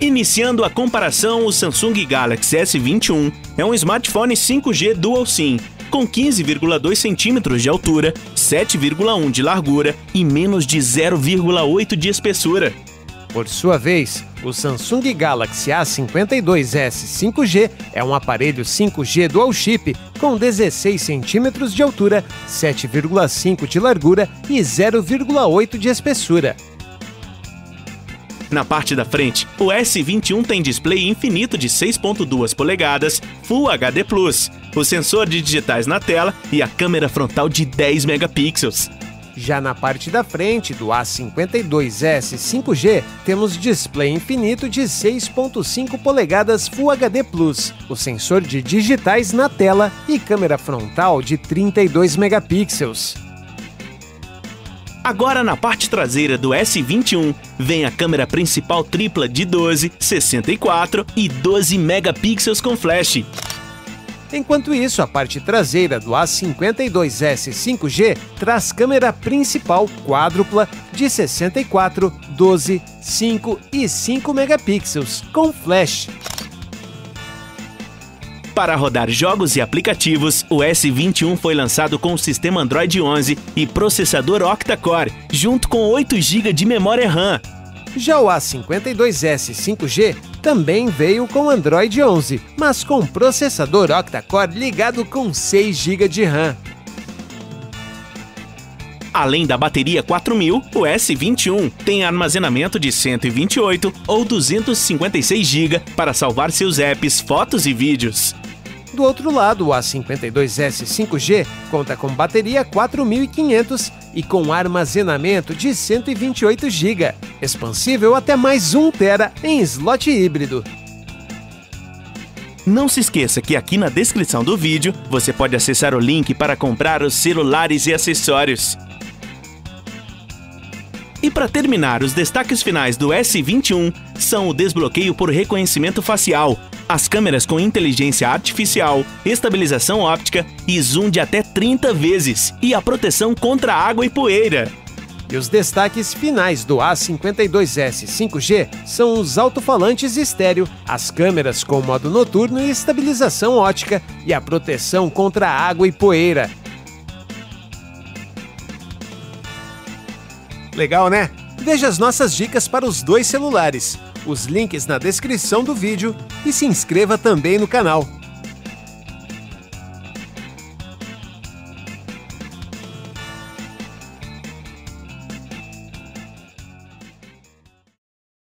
Iniciando a comparação, o Samsung Galaxy S21 é um smartphone 5G Dual SIM, com 15,2 centímetros de altura, 7,1 de largura e menos de 0,8 de espessura. Por sua vez, o Samsung Galaxy A52s 5G é um aparelho 5G Dual Chip com 16 centímetros de altura, 7,5 de largura e 0,8 de espessura. Na parte da frente, o S21 tem display infinito de 6,2 polegadas, Full HD+, o sensor de digitais na tela e a câmera frontal de 10 megapixels. Já na parte da frente do A52s 5G, temos display infinito de 6,5 polegadas Full HD+, o sensor de digitais na tela e câmera frontal de 32 megapixels. Agora, na parte traseira do S21, vem a câmera principal tripla de 12, 64 e 12 megapixels com flash. Enquanto isso, a parte traseira do A52s 5G traz câmera principal quádrupla de 64, 12, 5 e 5 megapixels com flash. Para rodar jogos e aplicativos, o S21 foi lançado com o sistema Android 11 e processador octa-core, junto com 8 GB de memória RAM. Já o A52s 5G também veio com Android 11, mas com processador octa-core ligado com 6 GB de RAM. Além da bateria 4000, o S21 tem armazenamento de 128 ou 256 GB para salvar seus apps, fotos e vídeos. Do outro lado, o A52s 5G conta com bateria 4500 e com armazenamento de 128 GB, expansível até mais 1 TB em slot híbrido. Não se esqueça que aqui na descrição do vídeo você pode acessar o link para comprar os celulares e acessórios. E para terminar, os destaques finais do S21 são o desbloqueio por reconhecimento facial, as câmeras com inteligência artificial, estabilização óptica e zoom de até 30 vezes e a proteção contra água e poeira. E os destaques finais do A52s 5G são os alto-falantes estéreo, as câmeras com modo noturno e estabilização óptica e a proteção contra água e poeira. Legal, né? Veja as nossas dicas para os dois celulares, os links na descrição do vídeo e se inscreva também no canal.